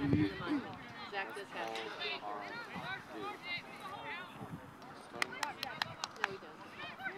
Zach does have to. No, he doesn't.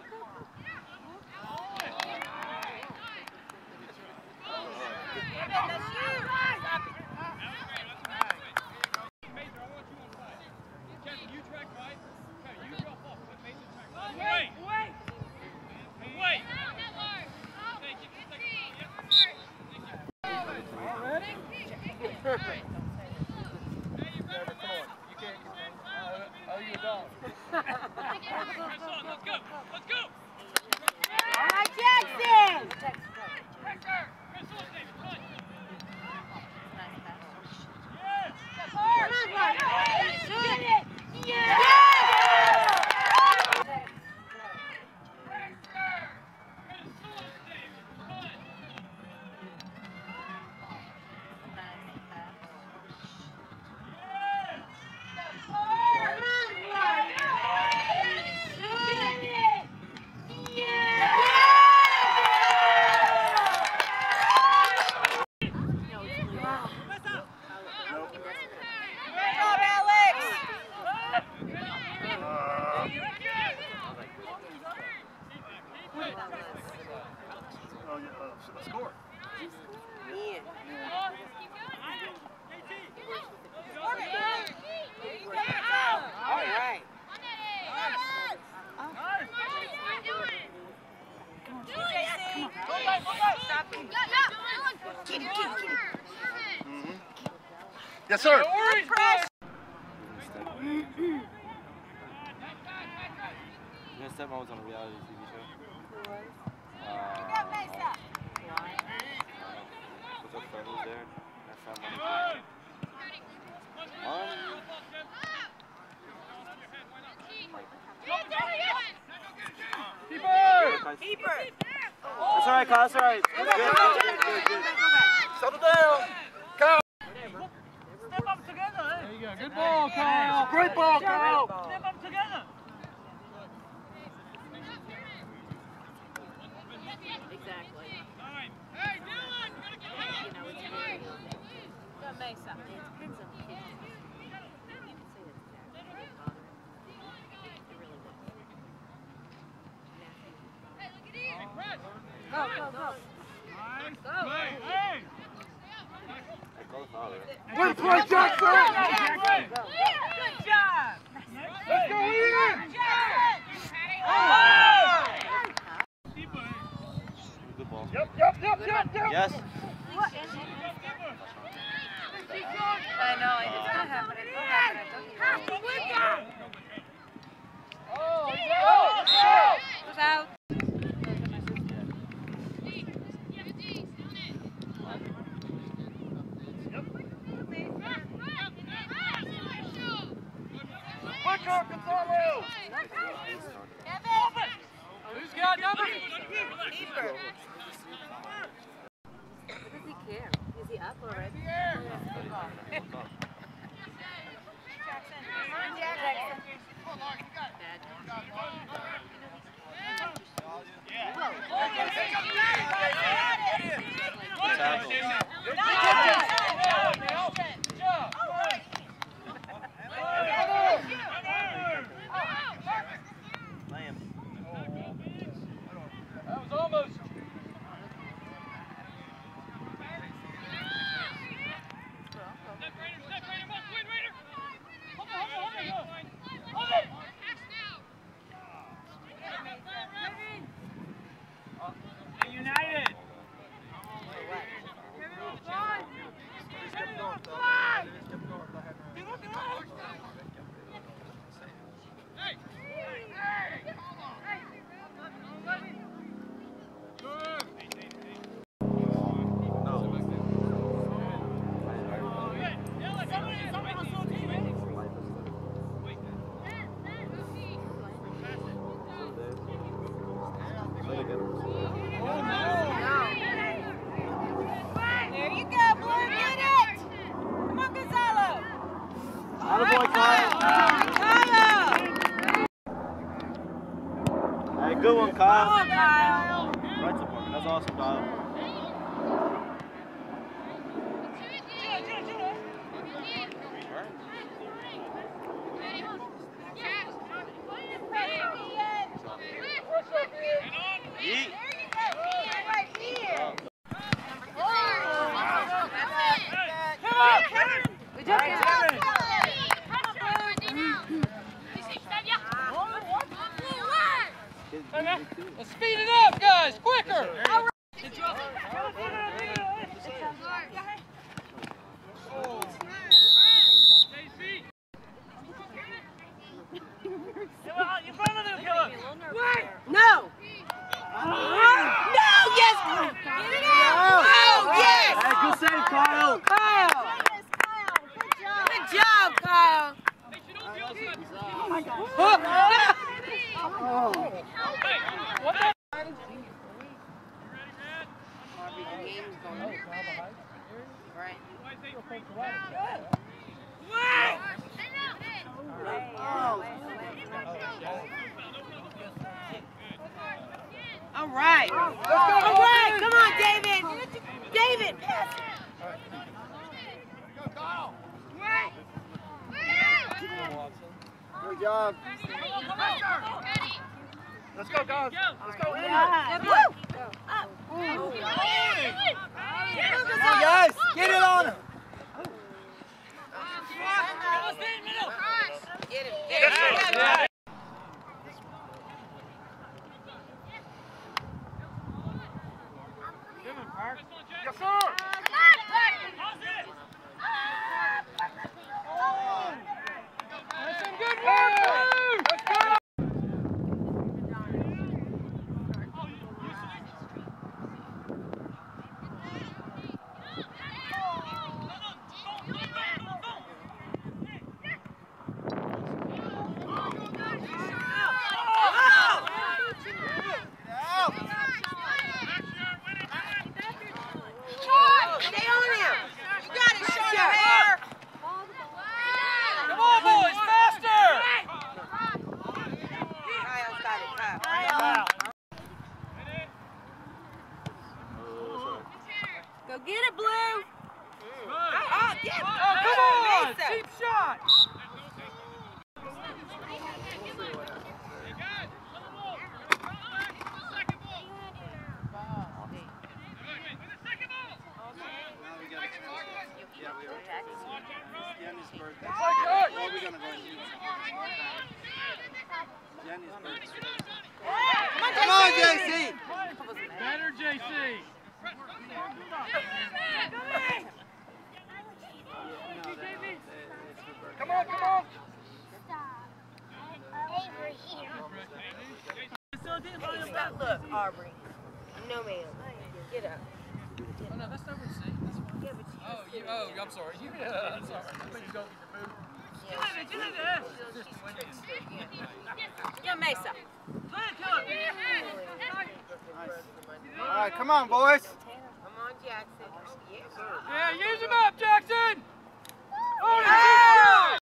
Score. All right. Yes, sir. Tessmann was on a reality TV show. Who was? Was that friend was there? I found one. Keeper! That's alright, Kyle. That's alright. Good. Settle down. Kyle. Step up together. There you go. Good ball, Kyle. Great ball, Kyle. Step up together. Exactly. Hey, Dylan! You know, it's very good. Go Mesa. It depends on the kid. You can say that's bad. It really does. Hey, Brad! Go. Nice. Go. Hey! Good play, Jackson. Go. Good job. Let's go, Ian. Good ball. Yep. Yes. I know, it's not happening. Who's out? Who's got number? Keeper. Does he care? Is he up already? That was almost. United. There you go, Blue. Get it. Come on, Gonzalo. Attaboy, Kyle. Kyle. Hey, good one, Kyle. Come on, Kyle. Right support. That's awesome, Kyle. Good job, Kevin. Let's speed it up, guys, quicker! No! No, yes! Get it out! Oh, yes! Hey, good save, Kyle. Kyle! Good job, Kyle! Oh my God. All right. All right. Come on, David. David, pass it. Good job. Let's go, guys. Let's go. Yeah. Come on, guys. Get it on him. Get him. Get him. Yes, sir. That's some good work, Blue! Let's go. Stay on him. You got it, short hair. Come on, boys, faster! Kyle's got it. Kyle. Go get it, Blue. Oh, get it. Oh, come on! Mason. Cheap shot! Come on, JC. Better, JC! Come on, come on. Look, Aubrey. No, ma'am. Get up. Oh, no, that's not what it's saying. Oh, I'm sorry. I'm sorry. I think you don't get the move. Yeah, Mesa. All right, come on, boys. Come on, Jackson. Yes, sir. Yeah, use him up, Jackson! Oh, Ah!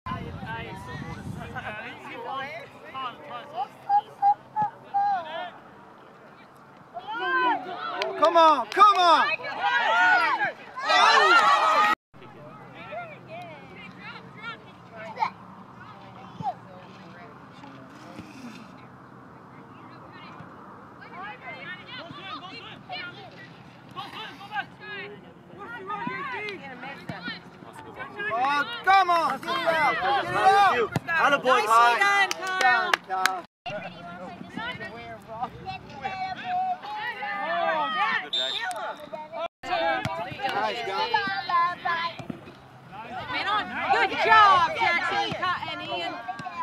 Come on, come on. Oh, come on. Get it out. Get it out. Attaboy, Nicely Kyle. done, Kyle. Nice, guys. Good job, Jackson and Ian.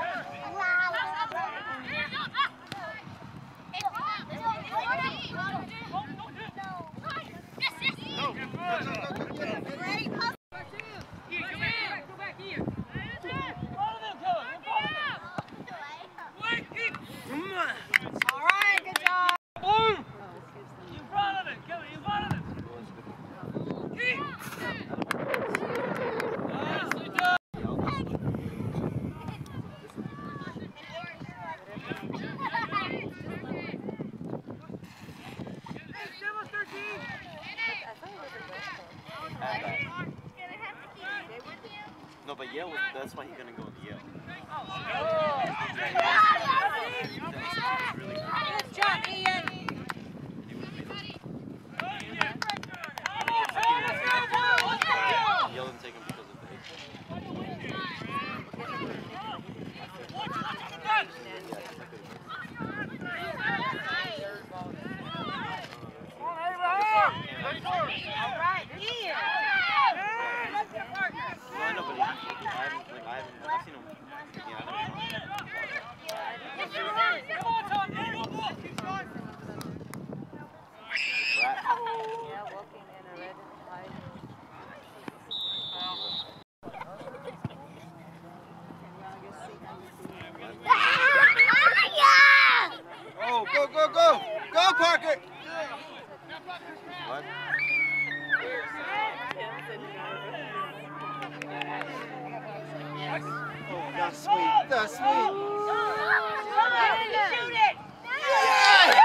All right, good job. Blue! In front of it! Go in front of it! Nicely done! No, but Yale, that's why he's gonna go with Yale. Good job, Ian. Yale didn't take him sweet. The sweet. Shoot it! Yeah!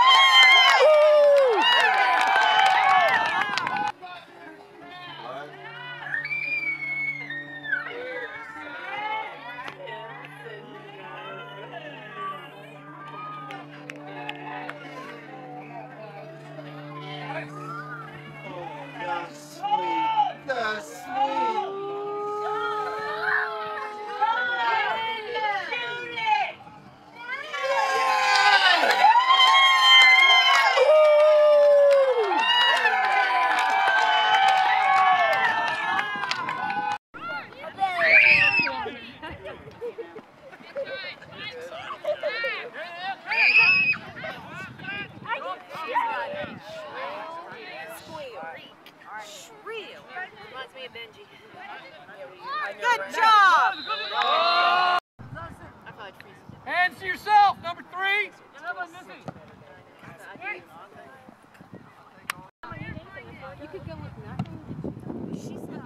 The sweet. Reminds me of Benji. Good job! Hands to yourself, number 3. You could go with nothing. She's not.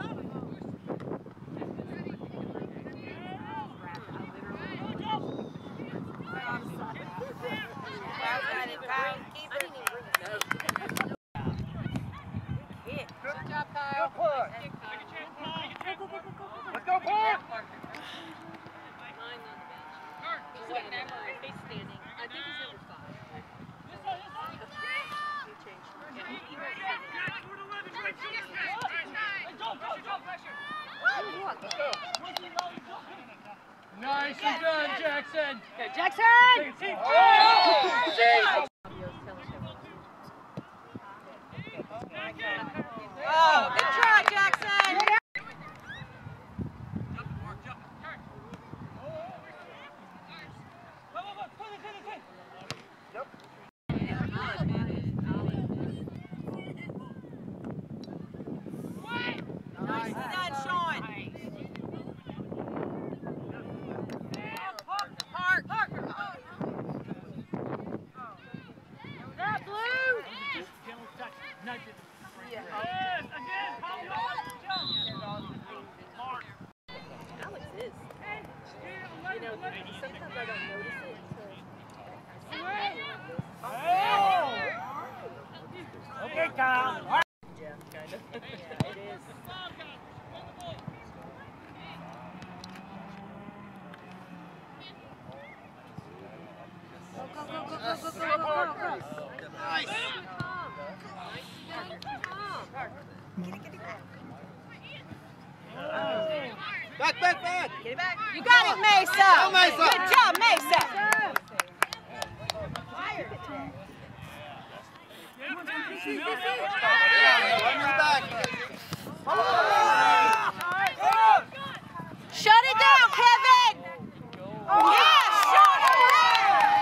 Good job, Kyle. Let's go, Paul. He's like number, he's standing. I think he's number 5. Nicely done, Jackson. Go, Jackson! Oh, good try, Jackson! Nicely done, Sean. Parker. That blue. Alex is. You know, sometimes I don't notice it until Okay, Kyle. Jeff, kind of. Yeah, it is. Go. Nice. Back. Get it back. You got it, Mesa. Go, Mesa. Good job, Mesa. Shut it down, Kevin. Yes, shut it down.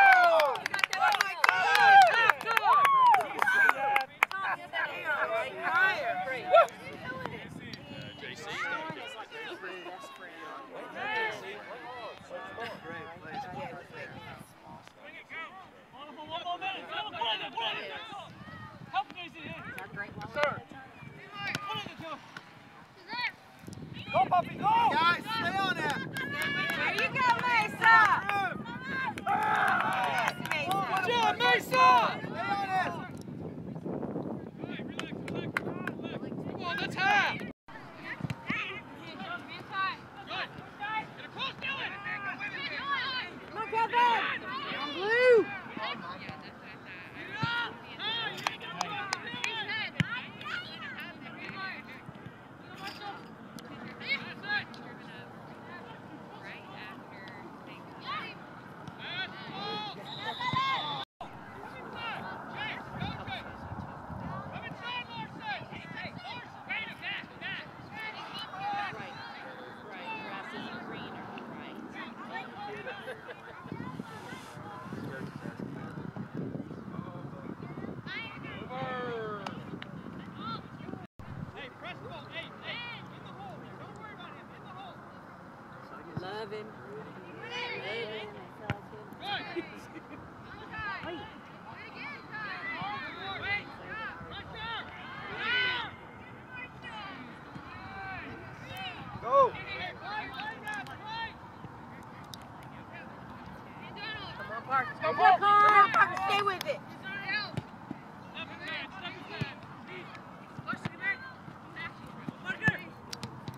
Go, Puppy, go! Guys, stay on it. There you go, Mesa. Yes, Mesa. Good job, Mesa! Stay on it. Come on, that's high! Come on, Kevin. Blue. Love him. Go.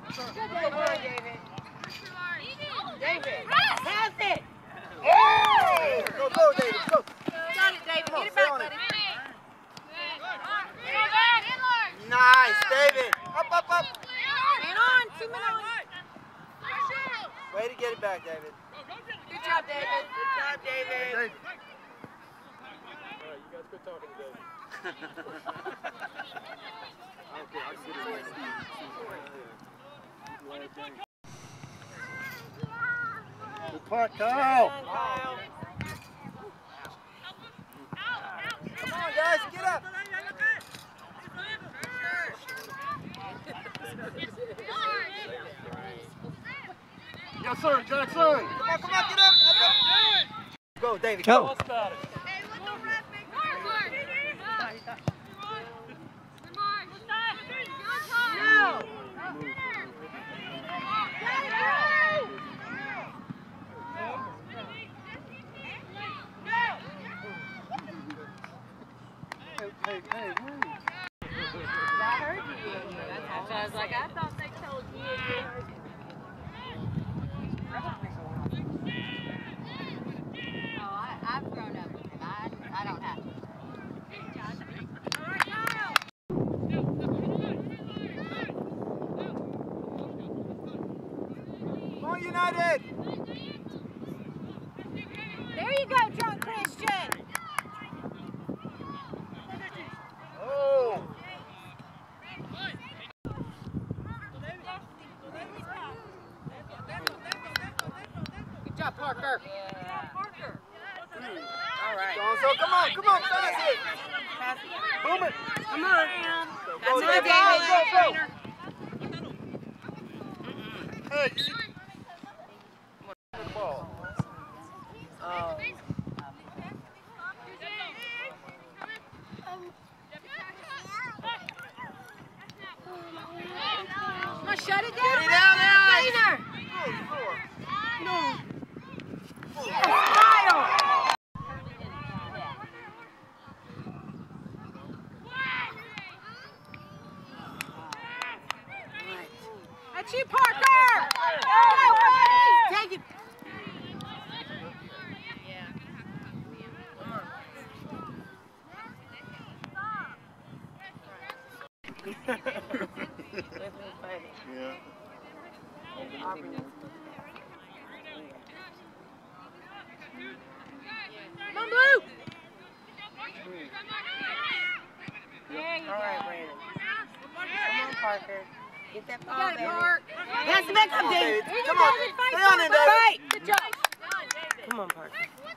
Come on, David. David, pass it. Hey! Go, David, go. Got it, David. Get it back, buddy. Nice, David. Up. Man on, 2 men on. Way to get it back, David. Good job, David. Good job, David. David. All right, you guys quit talking to David. Okay, I'll sit Good punt, Kyle. Come on, guys, get up. Yes, sir, Jackson. Come on, get up. Go, David. Tell us about it. Hey, move. I heard you. That's why I was like, I thought they told you. Oh, I've grown up with him. I don't have to. Come on, United. There you go, John Christian. Oh. Good job, Parker. All right. So come on, pass it. Boom it. Come on. Go, That's it, David. David. Go. Hey, ball. Oh. Come on, shut it down. Get it out, Cleaner. No. Smile. That's you, Parker. Take it. Yeah. Come on, Blue. All right, Brandon. Come on, Parker. Get that ball, got it, baby. Mark. Pass it back up, David. Come on, stay on it, David. Right. Good job. Come on, Parker.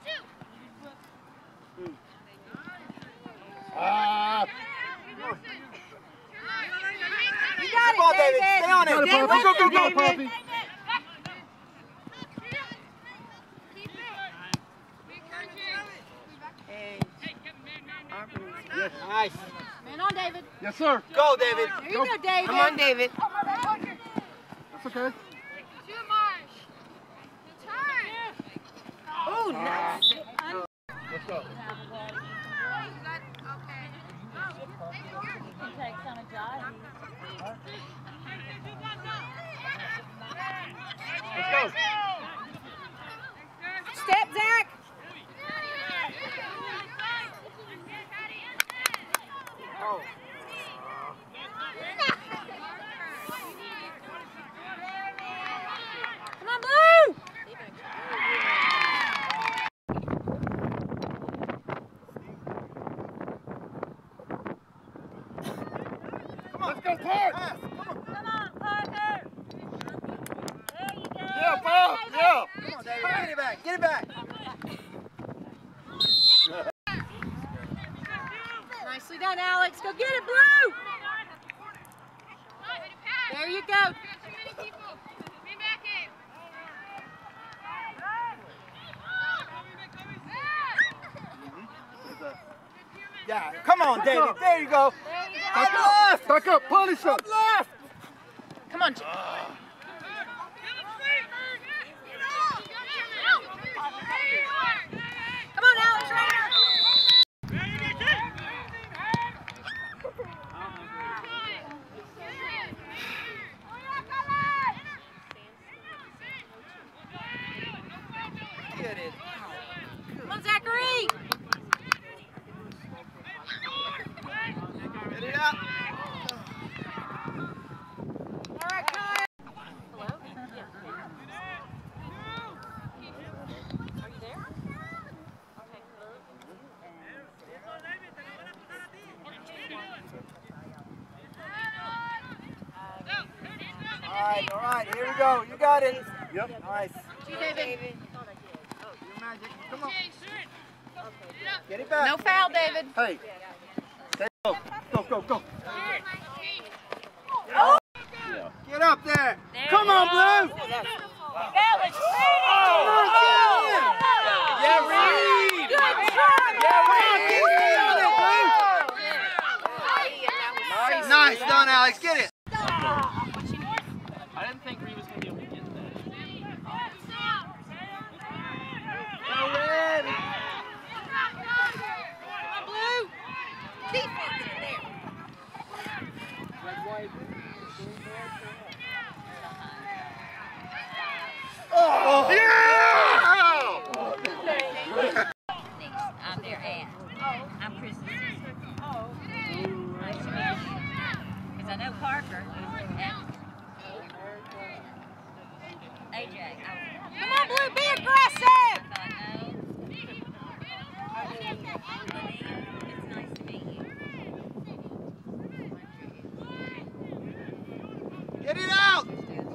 You got Come on, it, David. David. Stay on it. Stay with it, David. Hey. Yes. Nice. Man on, David. Yes, sir. Go, David. There you go, David. Come on, David. That's okay. Oh, nice. Let's go. Take some of Johnny. Let's go. Step, Zach. Oh. Come on, Blue. Let's go, Park. Come on, Parker. There you go. Yeah, Paul. Yeah. Come on, David. Get it back. Get it back. Nicely done, Alex. Go get it, Blue. There you go. Yeah. Come on, David. There you go. There you go. Up left. Back up. Punish him. Up left. Come on. Come on, Alex. Right All right, here we go. You got it. Yep. Nice. You, David. Your magic. Come on. Get it back. No foul, David. Hey. Go. Go. Oh. Get up there. Come on, Blue. That was Yeah, Reed. Good try. Yeah, Reed. Nice done, Alex. Get it. I didn't think Reed was going to be able to get that. Go Red. Blue. Defense in there. Oh, yeah! I'm their aunt. I'm Chris's sister. Nice to meet you. Because I know Parker and AJ. Come on, Blue. Be aggressive. It's nice to meet you. Get it out!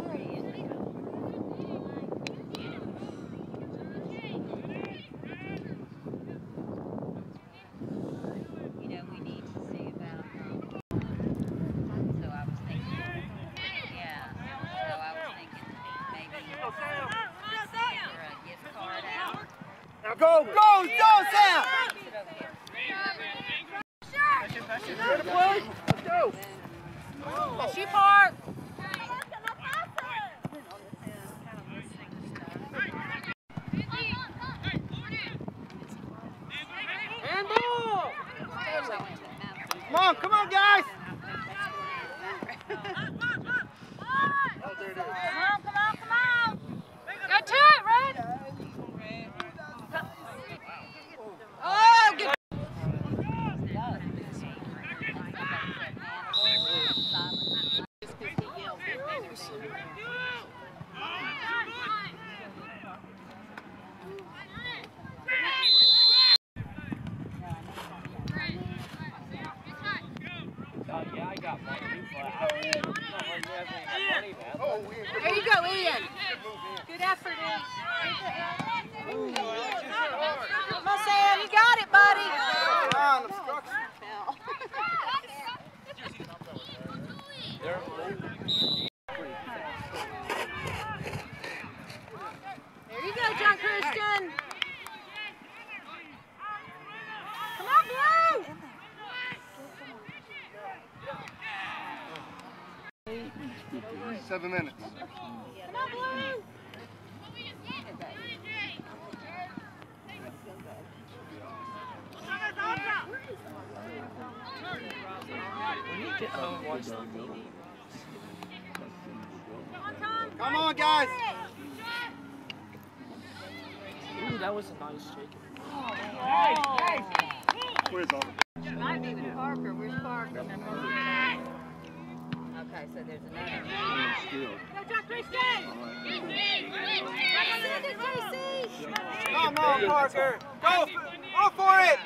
You know, we need to see about so I was thinking, yeah, so I was thinking maybe for a gift card out. Now go, Sam! Sit over here. Let's go. That's you, Park. Handball! Come on, guys! Come on. Go to it, Red. Oh, good. Yeah, I got money, but I don't really have any money, man. There you go, Ian. Good effort, Ian. Come on, Sam. You got it, buddy. There you go, John Christian. Come on, Blue. 7 minutes. Come on, Blue. When you get home, watch the movie. Come on, guys. Ooh, that was a nice shake. Where's all Might be with Parker. Where's Parker? Okay, so there's another. Go, John Christian. Come on, Parker. Go for it.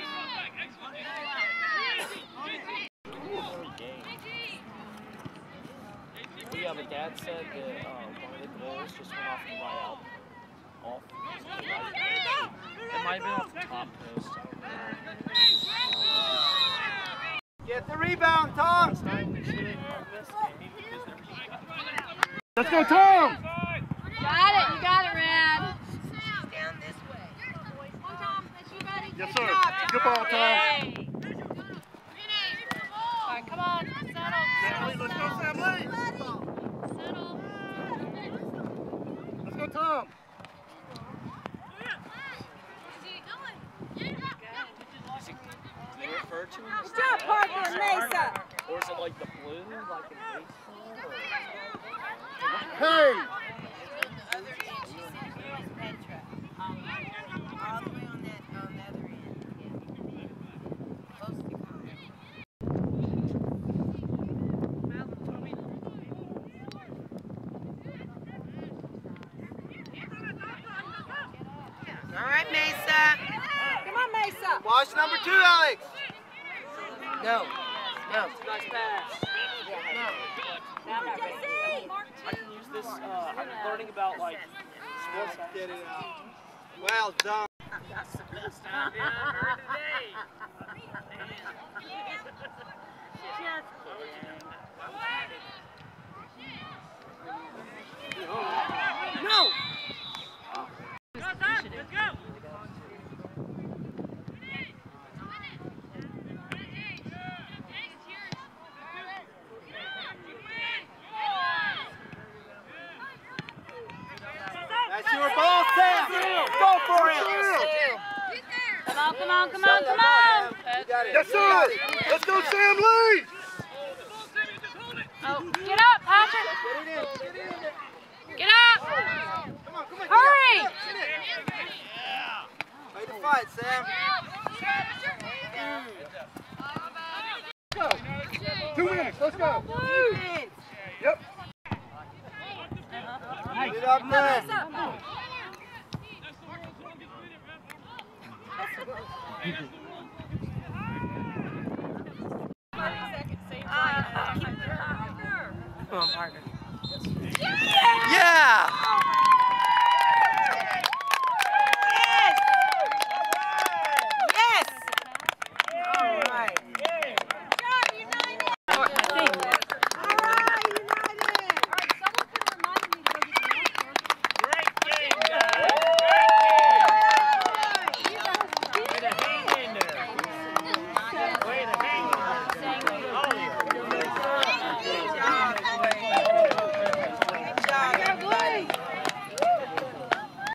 Yeah, but Dad said that one of the goals just went off the right out. Off. It might have been off the top post. Get the rebound, Tom. Let's go, Tom. You got it, Red. Down this way. Come on, Tom. That's you, buddy. Yes, sir. Good ball, Tom. All right, come on. Settle. Sam Lee, let's go, Sam Lee. Settle. Let's go, Tom. They refer to him as Good job, Parker and Mesa. or is it like the blue, like in baseball? Hey. All right, Mesa. Come on, Mesa. Watch number 2, Alex. No. Nice pass. No. Now I'm not ready. Jesse. I'm learning about like sports. Get it out. Well done. That's the best idea I've heard today. No! Let's go! That's your ball, Sam! Go for it! Come on, come on, come on, come on! Yes, sir! Let's go, Sam Lee! Oh, get up, Patrick! Get up! Hurry! Way to fight, Sam. Go. 2 minutes, let's go. Yep. Get up there. Come on, partner. Yeah!